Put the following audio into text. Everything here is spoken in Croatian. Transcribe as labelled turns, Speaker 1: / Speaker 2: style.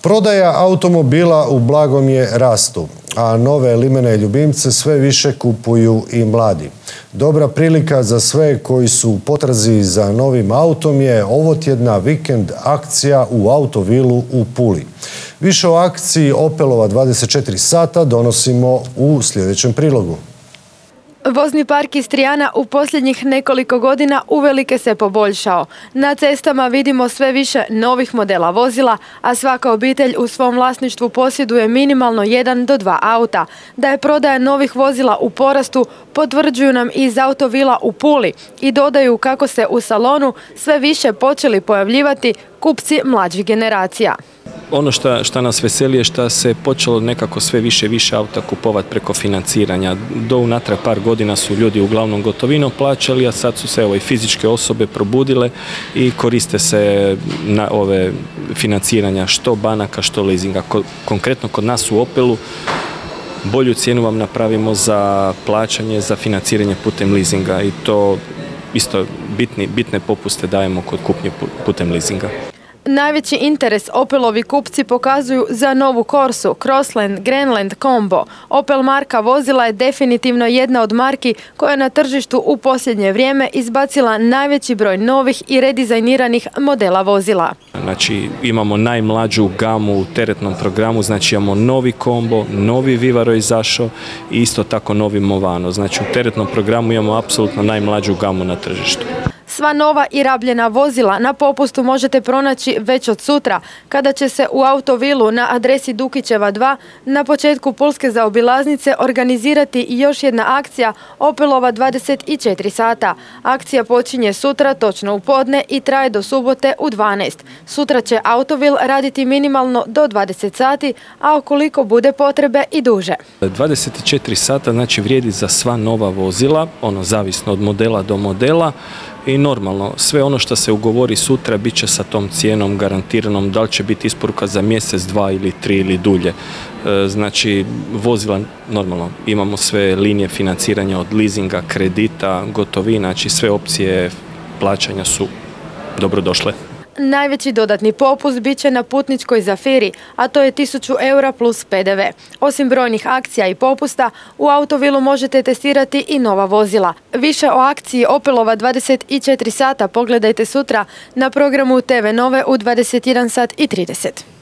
Speaker 1: Prodaja automobila u blagom je rastu, a nove limene ljubimce sve više kupuju i mladi. Dobra prilika za sve koji su u potrazi za novim autom je ovotjedna vikend akcija u Autovilu u Puli. Više o akciji Opelova 24 sata donosimo u sljedećem prilogu.
Speaker 2: Vozni park Istrijana u posljednjih nekoliko godina uvelike se poboljšao. Na cestama vidimo sve više novih modela vozila, a svaka obitelj u svom vlasništvu posjeduje minimalno 1 do 2 auta. Da je prodaja novih vozila u porastu potvrđuju nam iz Autovila u Puli i dodaju kako se u salonu sve više počeli pojavljivati kupci mlađih generacija.
Speaker 3: Ono što nas veseli je što se počelo nekako sve više auta kupovati preko financiranja. Do unatrag par godina su ljudi uglavnom gotovinom plaćali, a sad su se i fizičke osobe probudile i koriste se na ove financiranja što banaka, što leasinga. Konkretno kod nas u Opelu bolju cijenu vam napravimo za plaćanje, za financiranje putem leasinga i to isto bitne popuste dajemo kod kupnje putem leasinga.
Speaker 2: Najveći interes Opelovi kupci pokazuju za novu Corsu, Crossland, Grandland Combo. Opel marka vozila je definitivno jedna od marki koja je na tržištu u posljednje vrijeme izbacila najveći broj novih i redizajniranih modela vozila.
Speaker 3: Znači imamo najmlađu gamu u teretnom programu, znači imamo novi Combo, novi Vivaro izašao i isto tako novi Movano. Znači u teretnom programu imamo apsolutno najmlađu gamu na tržištu.
Speaker 2: Sva nova i rabljena vozila na popustu možete pronaći već od sutra, kada će se u Autovilu na adresi Dukićeva 2 na početku pulske zaobilaznice organizirati još jedna akcija Opelova 24 sata. Akcija počinje sutra točno u podne i traje do subote u 12. Sutra će Autovil raditi minimalno do 20 sati, a ukoliko bude potrebe i duže.
Speaker 3: 24 sata znači vrijedi za sva nova vozila, zavisno od modela do modela. I normalno, sve ono što se ugovori sutra bit će sa tom cijenom garantiranom, da li će biti isporuka za mjesec, 2 ili 3 ili dulje. Znači, vozila, normalno, imamo sve linije financiranja od leasinga, kredita, gotovina, znači sve opcije plaćanja su dobrodošle.
Speaker 2: Najveći dodatni popust bit će na putničkoj Zafiri, a to je 1000 eura plus PDV. Osim brojnih akcija i popusta, u Autovilu možete testirati i nova vozila. Više o akciji Opelova 24 sata pogledajte sutra na programu TV Nove u 21 sat i 30.